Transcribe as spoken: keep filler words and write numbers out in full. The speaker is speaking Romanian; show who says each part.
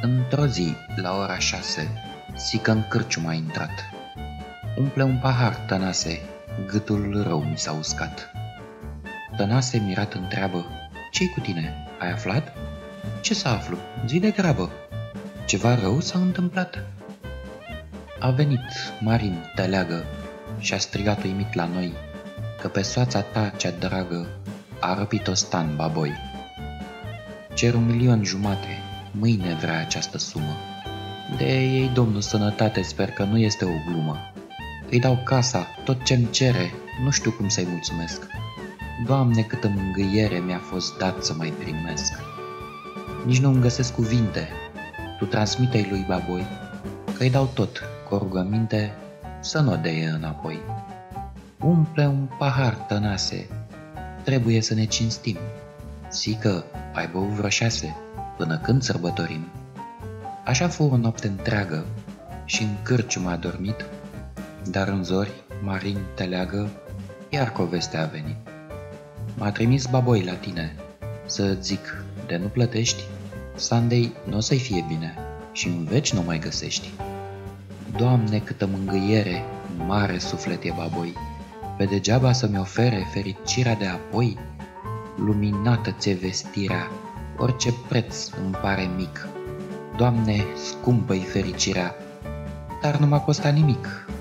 Speaker 1: Într-o zi, la ora șase, Sică în cârciumă a intrat. Umple un pahar, Tănase, gâtul rău mi s-a uscat. Tănase, mirat, întreabă: "Ce-i cu tine? Ai aflat?" "Ce să aflu? Zi de grabă. Ceva rău s-a întâmplat." A venit Marin Teleagă și-a strigat uimit la noi că pe soața ta cea dragă a răpit-o Stan Baboi. Cer un milion jumate, mâine vrea această sumă. De ei, domnul sănătate, sper că nu este o glumă. Îi dau casa, tot ce-mi cere, nu știu cum să-i mulțumesc. Doamne, câtă mângâiere mi-a fost dat să mai primesc. Nici nu-mi găsesc cuvinte. Tu transmite-i lui Baboi că-i dau tot, cu o rugăminte, să nu o deie înapoi. Umple un pahar, Tănase, trebuie să ne cinstim. Sică, ai băut vreo șase, până când sărbătorim? Așa fu o noapte întreagă și în cârciumă a dormit, dar în zori, Marin Teleagă, iar cu o veste a venit. M-a trimis Baboi la tine, să zic, de nu plătești, Sandei n-o să-i fie bine și în veci n-o mai găsești. Doamne, câtă mângâiere, mare suflet e Baboi, pe degeaba să-mi ofere fericirea de apoi. Luminată ți-e vestirea, orice preț îmi pare mic. Doamne, scumpă-i fericirea, dar nu m-a costat nimic.